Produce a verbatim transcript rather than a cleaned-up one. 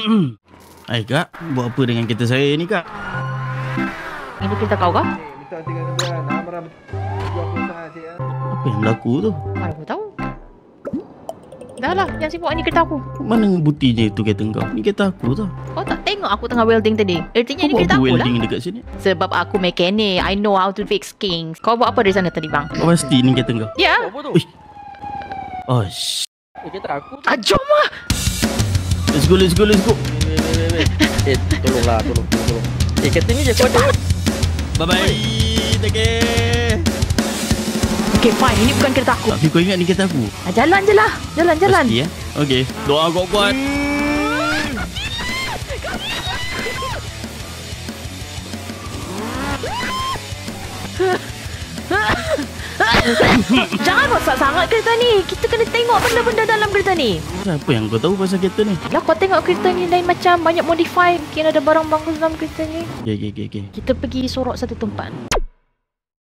Hai kak, buat apa dengan kereta saya ni kak? Ini kereta kau kah? Minta tinggal dia. Nak marah jual perusahaan cik ah. Apa yang berlaku tu? Mana aku tahu. Dah lah, yang sibuk ni kereta aku. Mana buktinya itu kereta kau? Ni kereta aku tau. Kau tak tengok aku tengah welding tadi? Artinya Kau ni buat kereta apa aku lah. welding dekat sini? Sebab aku mekanik. I know how to fix things. Kau buat apa dari sana tadi bang? Kau pasti ni kereta kau? Ya. Apa tu? Uish. Oh shh. Eh, kereta aku tu. Ah, jom lah. Let's go, let's go, let's go. Wait, wait, wait, wait. Eh, tolonglah, tolong, tolong, tolong. Eh, kereta ni je kau ada. Bye bye. Take care. Okay fine, ini bukan kereta aku. Tapi kau ingat ni kereta aku? Ah, jalan je lah. Jalan, jalan. Pasti eh? Okay. Doa kau kuat. Jangan rosak sangat kereta ni. Kita kena tengok benda-benda dalam kereta ni. Apa yang kau tahu pasal kereta ni? Lah kau tengok kereta ni lain macam banyak modify. Mungkin ada barang bagus dalam kereta ni. Okay, okay, okay, okay. Kita pergi sorok satu tempat.